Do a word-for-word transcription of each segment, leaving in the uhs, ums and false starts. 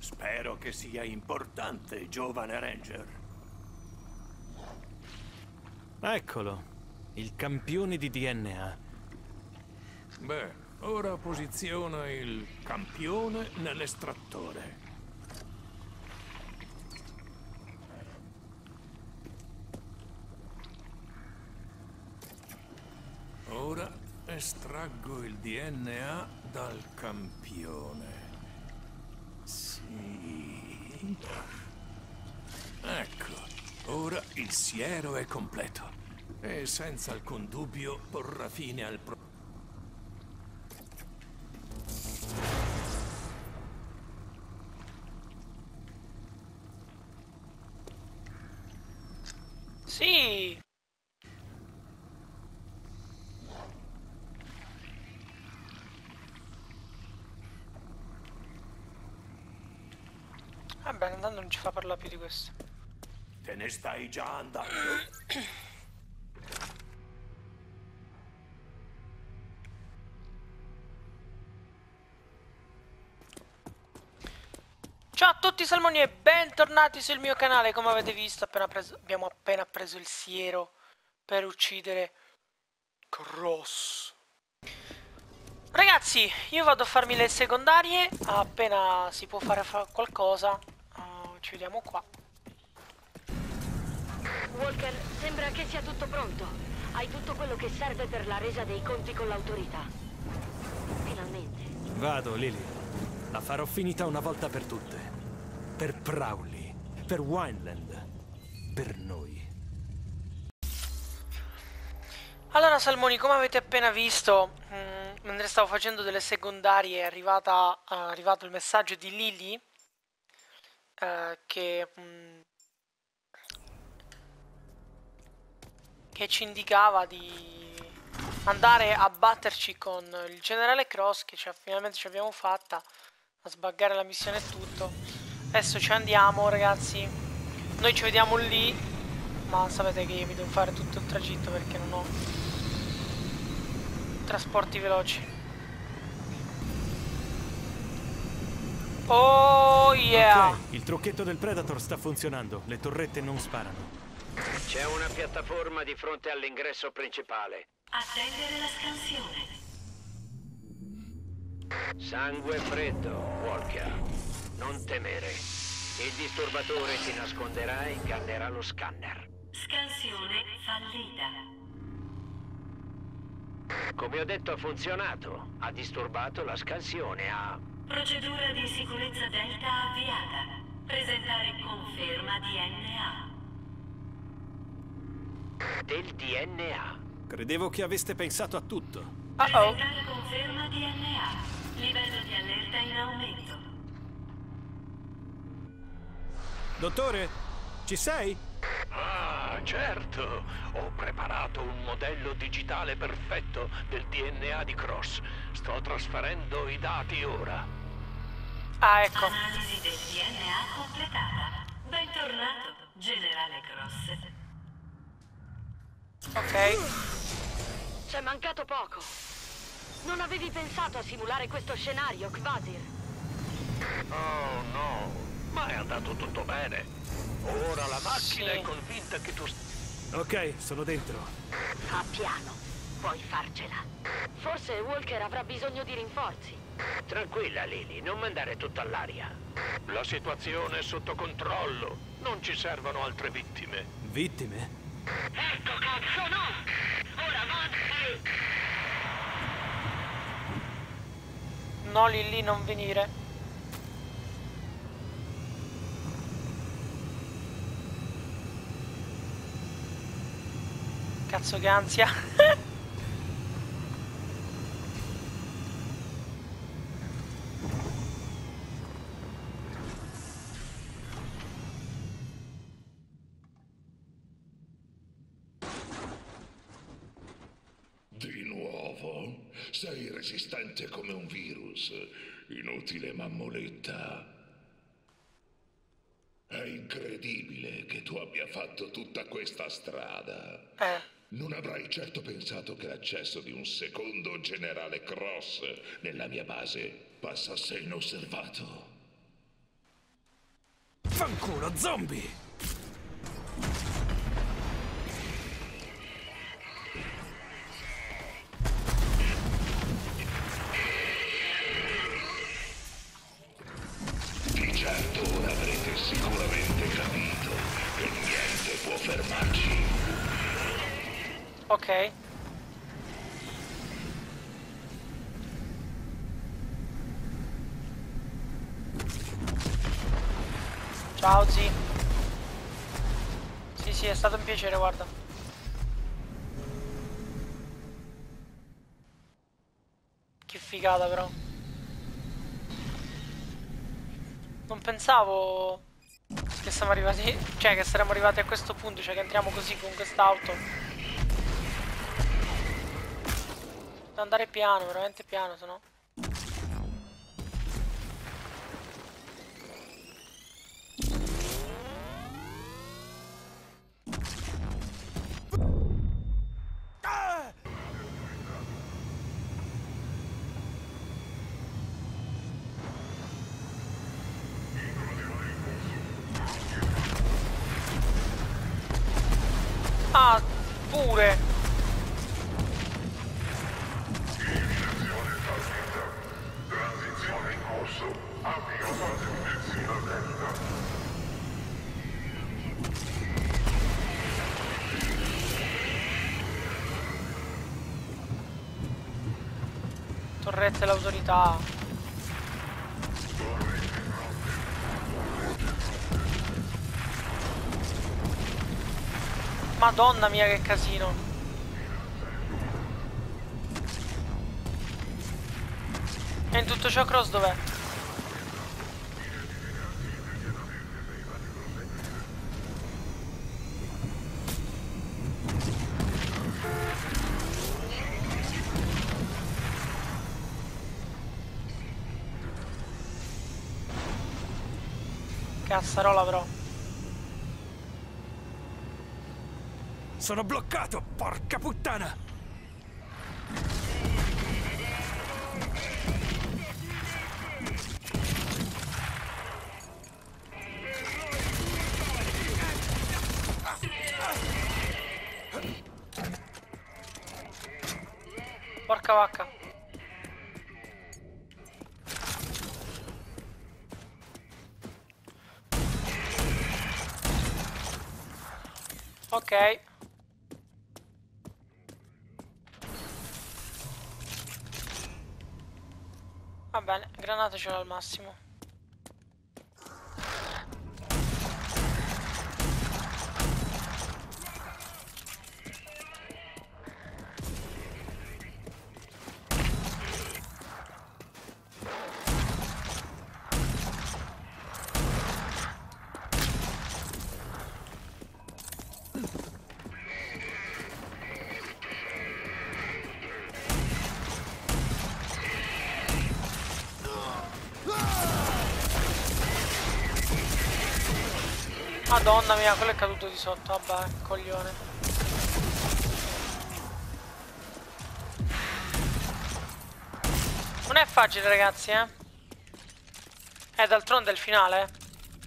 Spero che sia importante, giovane Ranger. Eccolo, il campione di D N A. Beh, ora posiziona il campione nell'estrattore. Ora estraggo il D N A dal campione. Sì. Ecco, ora il siero è completo e senza alcun dubbio porrà fine al problema. Sì. Vabbè, intanto non ci fa parlare più di questo. Te ne stai già andando? Ciao a tutti salmoni e bentornati sul mio canale. Come avete visto appena preso, abbiamo appena preso il siero per uccidere Cross. Ragazzi, io vado a farmi le secondarie. Appena si può fare fa qualcosa, uh, ci vediamo qua. Walker, sembra che sia tutto pronto. Hai tutto quello che serve per la resa dei conti con l'autorità. Finalmente. Vado, Lily. La farò finita una volta per tutte. Per Prowley, per Wineland, per noi. Allora salmoni, come avete appena visto, mh, mentre stavo facendo delle secondarie è arrivata, uh, è arrivato il messaggio di Lily uh, che, mh, che ci indicava di andare a batterci con il generale Cross, che ci, finalmente ci abbiamo fatta a sbaggare la missione e tutto. Adesso ci andiamo, ragazzi. Noi ci vediamo lì, ma sapete che io mi devo fare tutto il tragitto perché non ho trasporti veloci. Oh yeah! Ok, il trucchetto del Predator sta funzionando. Le torrette non sparano. C'è una piattaforma di fronte all'ingresso principale. Attendere la scansione. Sangue freddo, Walker. Non temere. Il disturbatore si nasconderà e ingannerà lo scanner. Scansione fallita. Come ho detto, ha funzionato. Ha disturbato la scansione, ha... Procedura di sicurezza Delta avviata. Presentare conferma D N A. del D N A. Credevo che aveste pensato a tutto. Uh-oh. Presentare conferma D N A. Livello di allerta in aumento. Dottore, ci sei? Ah, certo! Ho preparato un modello digitale perfetto del D N A di Cross. Sto trasferendo i dati ora. Ah, ecco. Analisi del D N A completata. Bentornato, generale Cross. Ok. C'è mancato poco. Non avevi pensato a simulare questo scenario, Kvasir? Oh no, ma è andato tutto bene. Ora la macchina Sì. è convinta che tu... Ok, sono dentro. Fa piano, puoi farcela. Forse Walker avrà bisogno di rinforzi. Tranquilla, Lily, non mandare tutto all'aria. La situazione è sotto controllo. Non ci servono altre vittime. Vittime? Ecco cazzo, no! Ora avanti! No, Lily, non venire. Cazzo che ansia. Di nuovo? Sei resistente come un virus. Inutile mammoletta. È incredibile che tu abbia fatto tutta questa strada. Eh. Non avrai certo pensato che l'accesso di un secondo generale Cross nella mia base passasse inosservato. Vaffanculo, zombie! Di certo ora avrete sicuramente capito che niente può fermarci. Ok. Ciao zi. Sì sì, è stato un piacere, guarda. Che figata però. Non pensavo che siamo arrivati, cioè che saremmo arrivati a questo punto, cioè che entriamo così con quest'auto. Devo andare piano, veramente piano, se no. Ah, pure. Transizione in corso. Avvio fase di benzina delta. Torrette l'autorità. Madonna mia che casino. E in tutto ciò Cross dov'è? Cazzarola però. Sono bloccato, porca puttana! Porca vacca. Ok. Va bene, granate ce l'ho al massimo. Madonna mia, quello è caduto di sotto, vabbè, coglione. Non è facile ragazzi, eh. Eh, d'altronde è il finale, eh.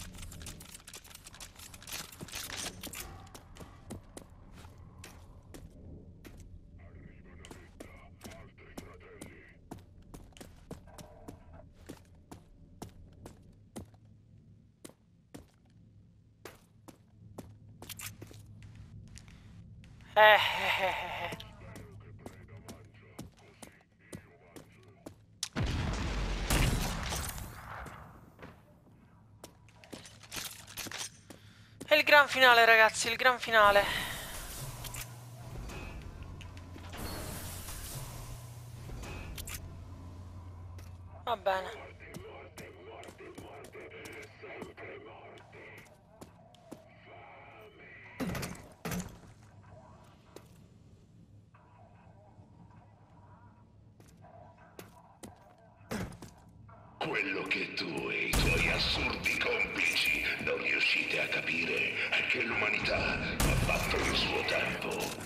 Eh, eh, eh, eh. È il gran finale ragazzi, il gran finale. Va bene. Quello che tu e i tuoi assurdi complici non riuscite a capire è che l'umanità ha fatto il suo tempo.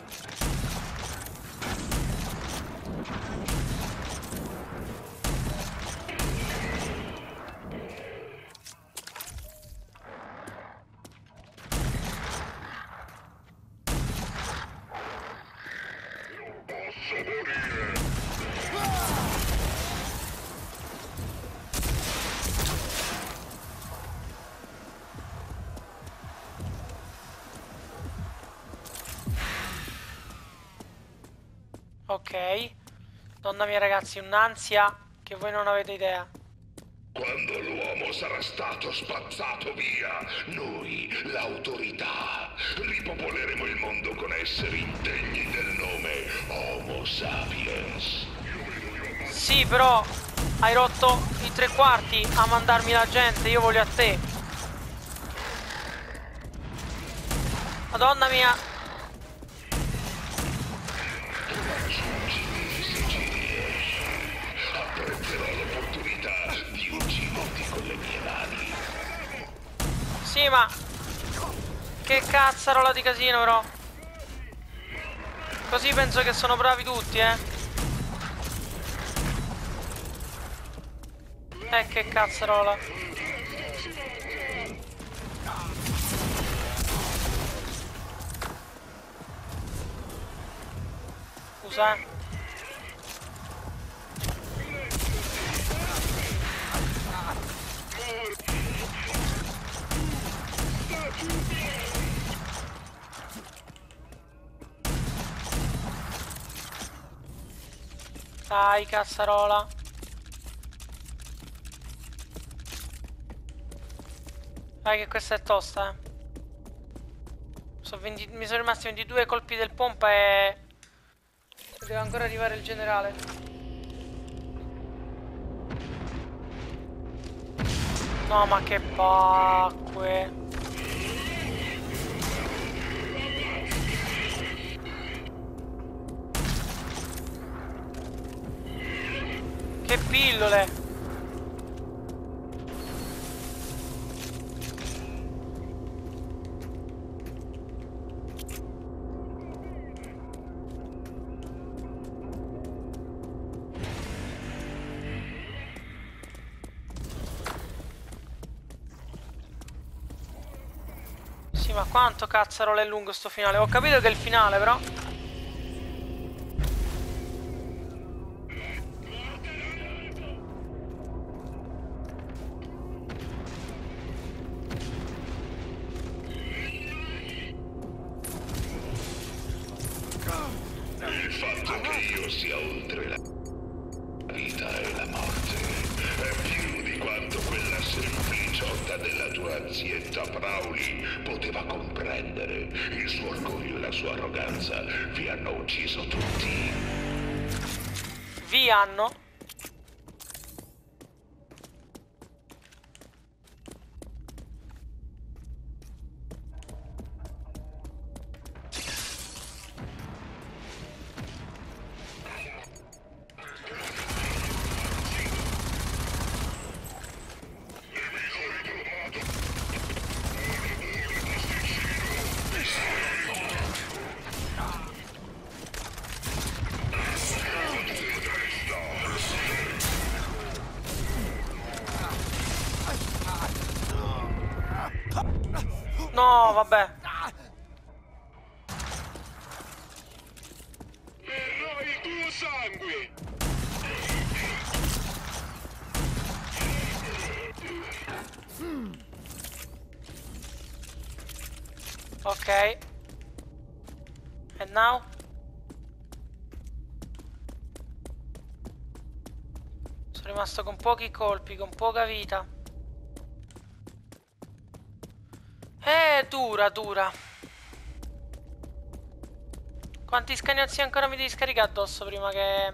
Ok. Donna mia ragazzi, un'ansia che voi non avete idea. Quando l'uomo sarà stato spazzato via, noi, l'autorità, ripopoleremo il mondo con esseri indegni del nome Homo sapiens. Sì, però hai rotto i tre quarti a mandarmi la gente, io voglio a te. Madonna mia. Apprezzerò l'opportunità di ucciderti con le mie mani. Sì, ma che cazzarola di casino, però. Così penso che sono bravi tutti, eh. Eh, che cazzarola. Scusa, eh. Dai, cazzarola. Dai che questa è tosta, eh. So venti mi sono rimasti ventidue colpi del pompa e... Deve ancora arrivare il generale. No, ma che pacque. Che pillole. Sì, ma quanto cazzarola è lungo sto finale? Ho capito che è il finale, però. Il fatto che io sia oltre la vita e la morte è più di quanto quella sempliciotta della tua zietta Prowley poteva comprendere. Il suo orgoglio e la sua arroganza vi hanno ucciso tutti. Vi hanno. No, vabbè. Berrò il tuo sangue! Ok. And now? Sono rimasto con pochi colpi, con poca vita. Eh, dura, dura. Quanti scagnozzi ancora mi devi scaricare addosso prima che...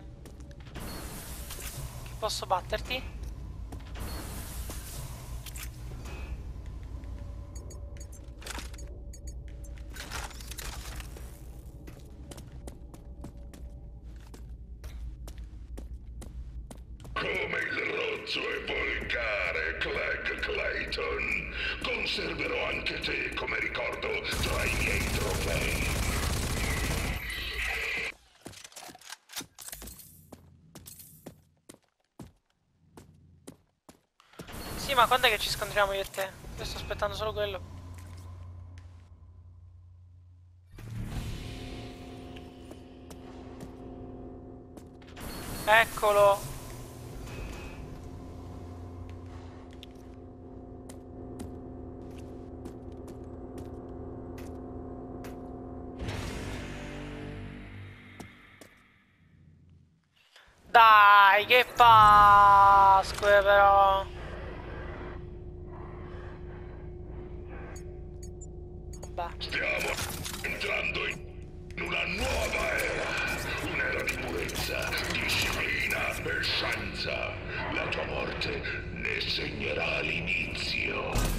che posso batterti? Come il rozzo e volgare Clegg Clayton, conserverò anche te come ricordo tra i miei trofei. Sì, ma quando è che ci scontriamo io e te? Io sto aspettando solo quello. Eccolo. Dai, che Pasque però. Vabbè. Stiamo entrando in una nuova era. Un'era di purezza, disciplina e scienza. La tua morte ne segnerà l'inizio.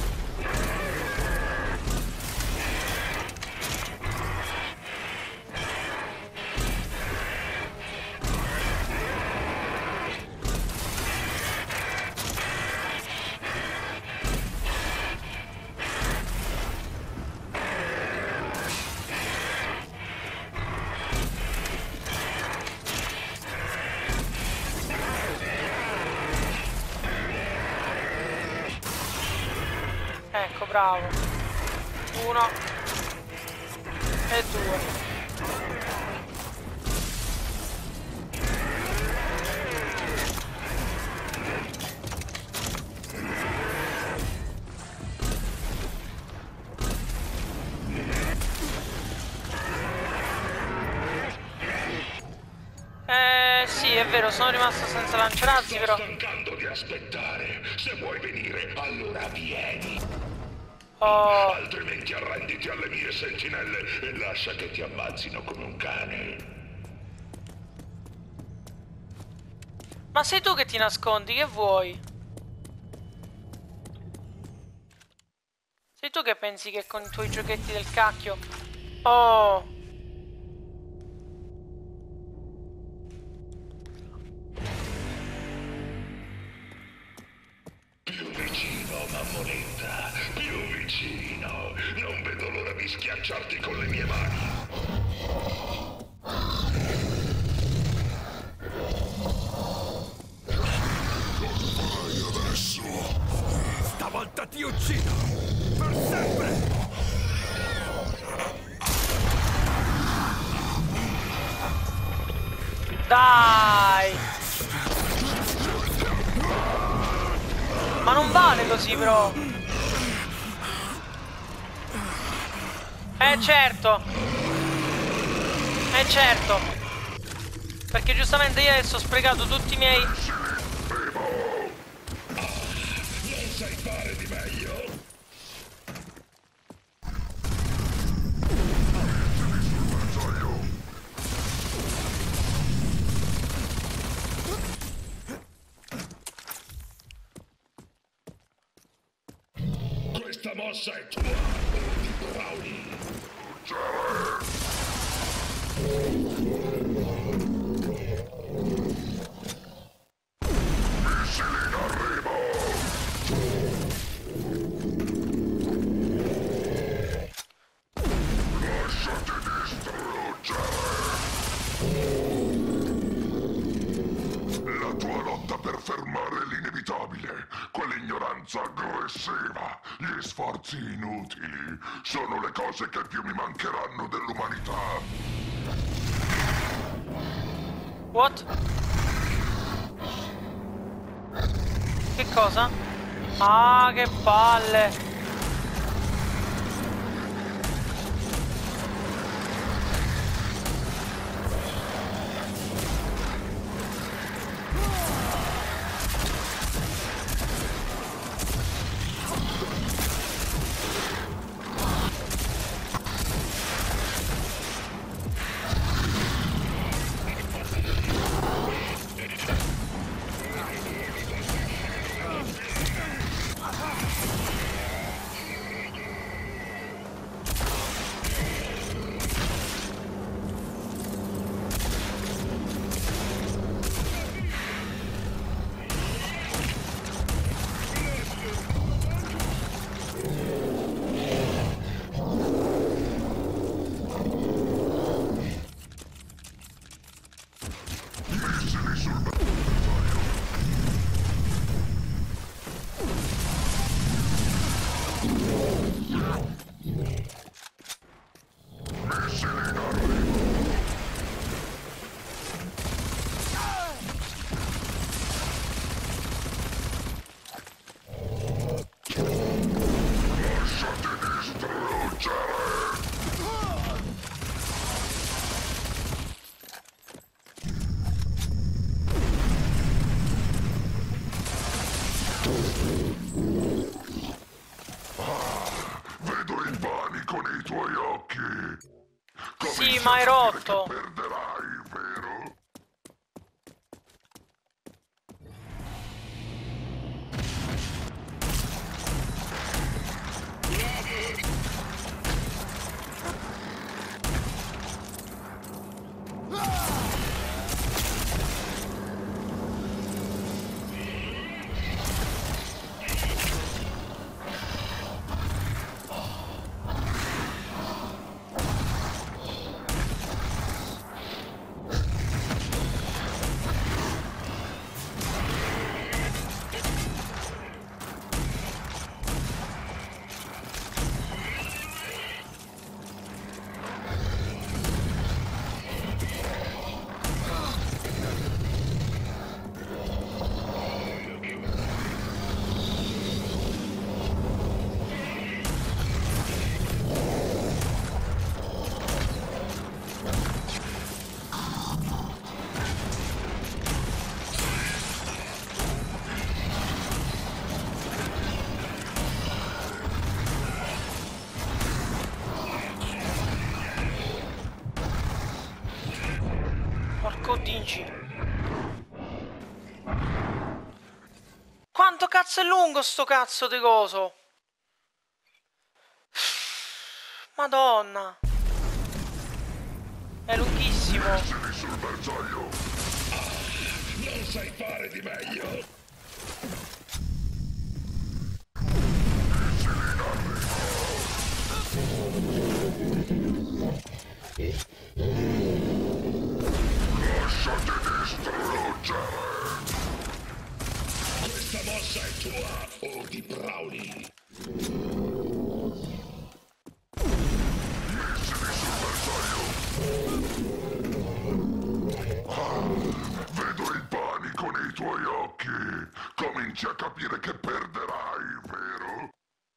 Ecco, bravo. Uno e due. Eh sì, è vero, sono rimasto senza lanciarazzi, Sto però. stancando di aspettare. Se vuoi venire, allora vieni. Oh, Altrimenti arrenditi alle mie sentinelle e lascia che ti ammazzino come un cane. ma sei tu che ti nascondi, che vuoi? Sei tu che pensi che con i tuoi giochetti del cacchio? Oh. Più vicino, mammoletta, più vicino. Non vedo l'ora di schiacciarti con le mie mani. Stavolta ti uccido! Per sempre! Dai! Ma non vale così, bro! Eh certo! Eh certo! Perché giustamente io adesso ho sprecato tutti i miei... Non sai fare di meglio. Questa mossa è tua, Crowley. Missili in arrivo! Lasciati distruggere! La tua lotta per fermare l'inevitabile, quell'ignoranza aggressiva, gli sforzi inutili, sono le cose che più mi mancheranno dell'umanità. What? Che cosa? Ah, che palle! in panico nei tuoi occhi. Sì, ma hai rotto. Perderai, vero? Dingi. Quanto cazzo è lungo sto cazzo di coso? Madonna. È lunghissimo. Non sai fare di meglio. Lasciati distruggere! Questa mossa è tua o di Prowly? Missili sul bersaglio! Ah, vedo il panico nei tuoi occhi! Cominci a capire che perderai, vero?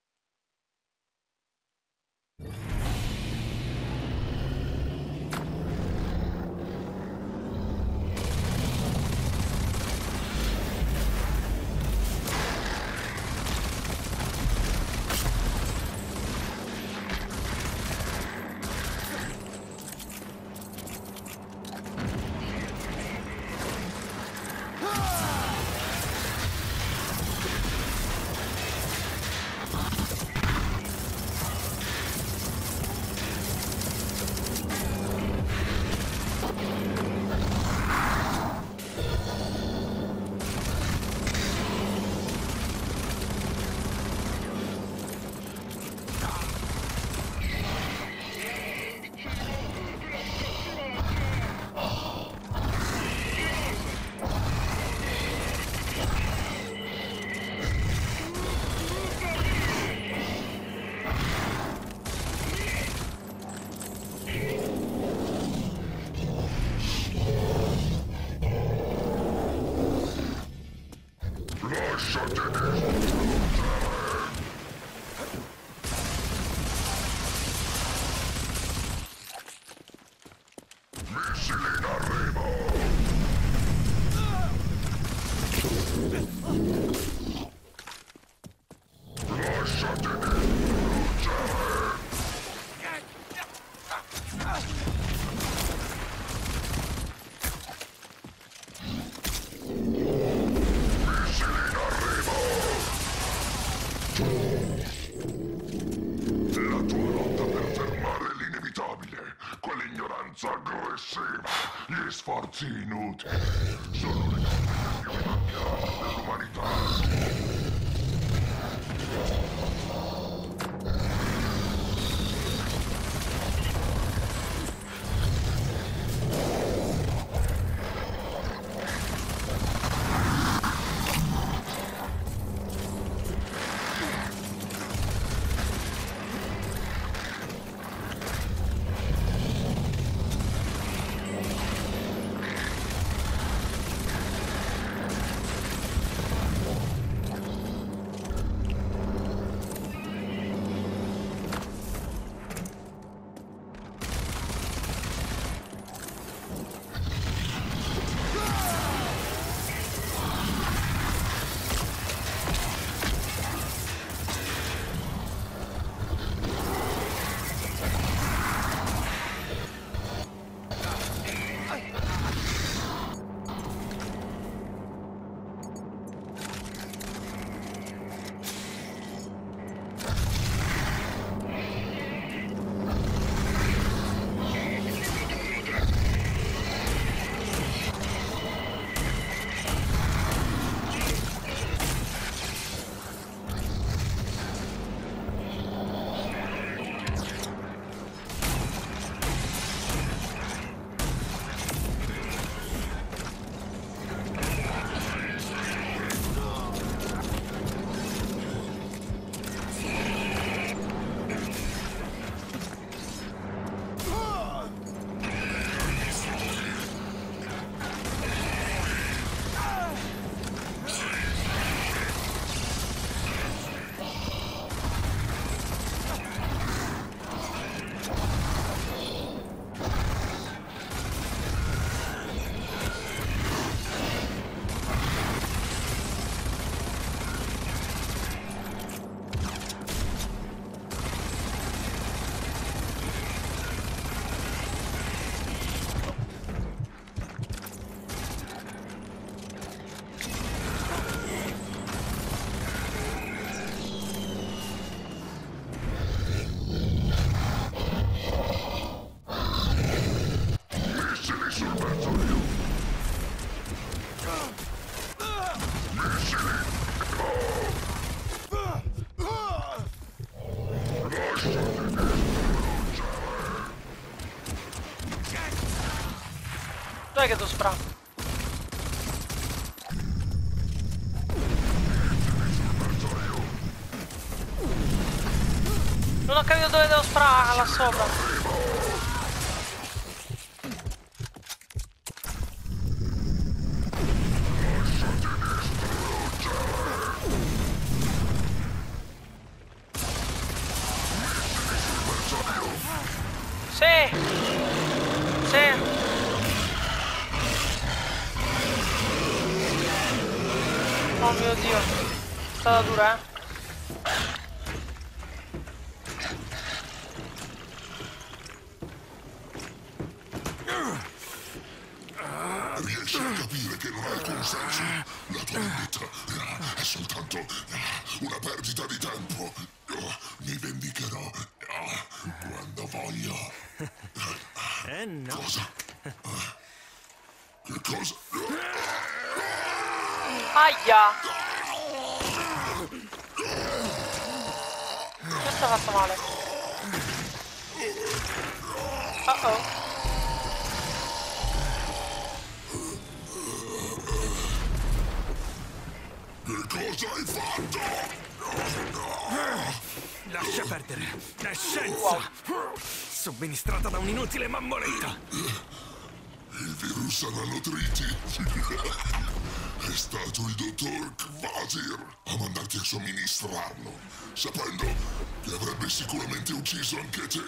Missili in arrivo! Lasciati distruggere! Missili in arrivo! La tua lotta per fermare l'inevitabile, quell'ignoranza aggressiva, gli sforzi inutili, sono le cose più macchiate dell'umanità. Dov'è che devo sparare? Non ho capito dove devo sparare là sopra. Sì! Sì! Oh mio Dio! È stata dura, eh? Riesci a capire che non ha alcun senso? La tua vendetta è soltanto una perdita di tempo. Mi vendicherò quando voglio. Eh no. Cosa? Che cosa? Aia! Questo ha fatto male. Uh oh. Che cosa hai fatto? Lascia perdere. È scienza. Somministrata da un inutile mammoletta. Il virus analotriti. È stato il dottor Kvasir a mandarti a somministrarlo, sapendo che avrebbe sicuramente ucciso anche te.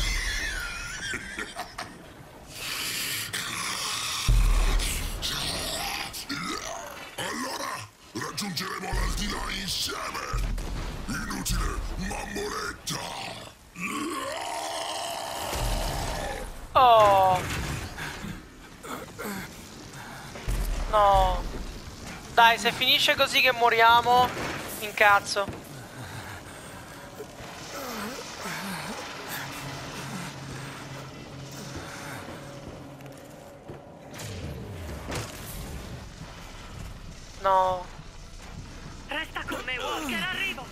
Allora raggiungeremo l'aldilà insieme. Inutile mammoletta. Oh. No. Dai, se finisce così che moriamo, incazzo. No. Resta con me, Walker, arrivo.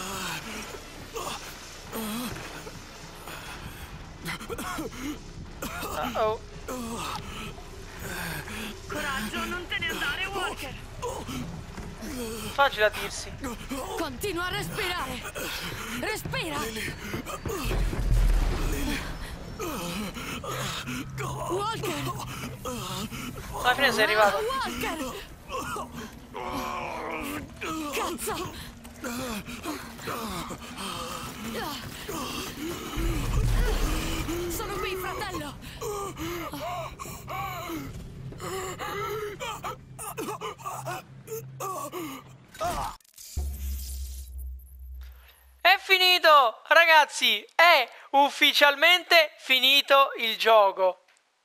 Uh-oh. Coraggio, non te ne andare, Walker. Facile a dirsi. Continua a respirare. Respira. Walker. Alla fine sei arrivato. Walker. Cazzo. Sono qui, fratello. È finito! Ragazzi, è ufficialmente finito il gioco.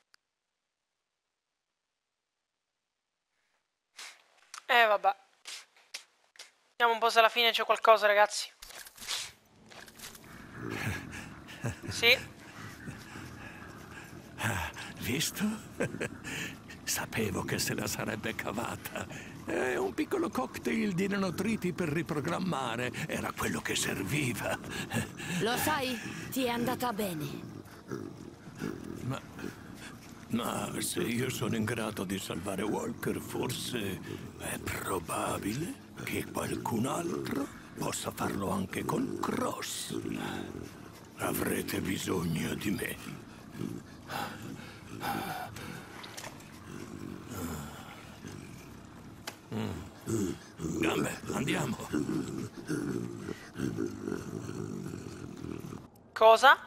Eh vabbè. Vediamo un po' se alla fine c'è qualcosa, ragazzi. Sì. Visto? Sapevo che se la sarebbe cavata. È un piccolo cocktail di nanotriti per riprogrammare. Era quello che serviva. Lo sai, ti è andata bene. Ma... Ma se io sono in grado di salvare Walker, forse è probabile che qualcun altro possa farlo anche con Cross. Avrete bisogno di me. Gambe, andiamo. Cosa?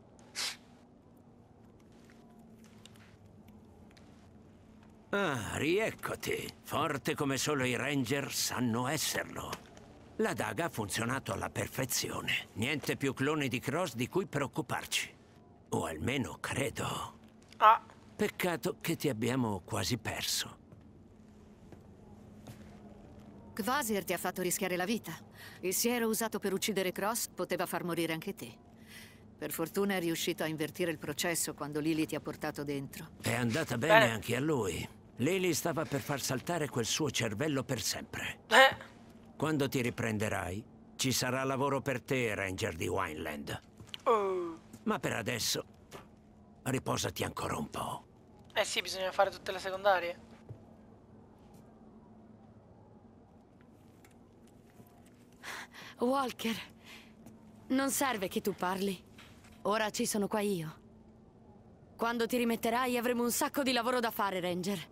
Ah, rieccoti. Forte come solo i Ranger sanno esserlo. La daga ha funzionato alla perfezione. Niente più cloni di Cross di cui preoccuparci. O almeno credo. Ah. Peccato che ti abbiamo quasi perso. Kvasir ti ha fatto rischiare la vita. Il siero usato per uccidere Cross poteva far morire anche te. Per fortuna è riuscito a invertire il processo quando Lily ti ha portato dentro. È andata bene Bene. anche a lui. Lily stava per far saltare quel suo cervello per sempre. Eh. Quando ti riprenderai, ci sarà lavoro per te, Ranger di Wineland. Oh. Ma per adesso, riposati ancora un po'. Eh sì, bisogna fare tutte le secondarie. Walker, non serve che tu parli. Ora ci sono qua io. Quando ti rimetterai avremo un sacco di lavoro da fare, Ranger.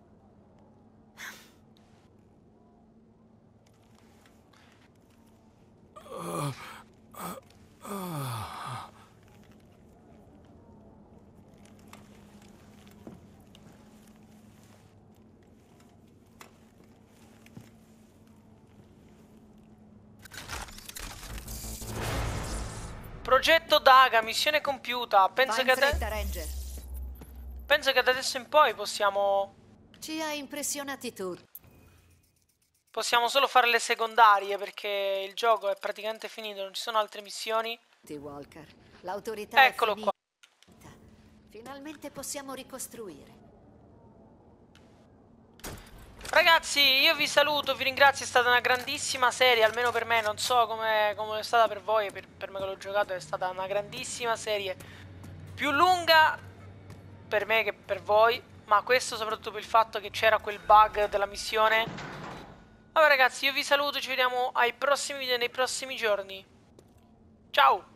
Uh, uh, uh. Progetto Daga, missione compiuta. Penso Vai che, in ade- fretta, Ranger. Penso che da adesso in poi possiamo... Ci hai impressionati tutti. Possiamo solo fare le secondarie perché il gioco è praticamente finito, non ci sono altre missioni. Walker, l'autorità Eccolo è finita. qua. Finalmente possiamo ricostruire. Ragazzi, io vi saluto, vi ringrazio, è stata una grandissima serie, almeno per me, non so come è stata per voi, per, per me che l'ho giocato è stata una grandissima serie. Più lunga per me che per voi, ma questo soprattutto per il fatto che c'era quel bug della missione. Vabbè ragazzi, io vi saluto, ci vediamo ai prossimi video nei prossimi giorni. Ciao!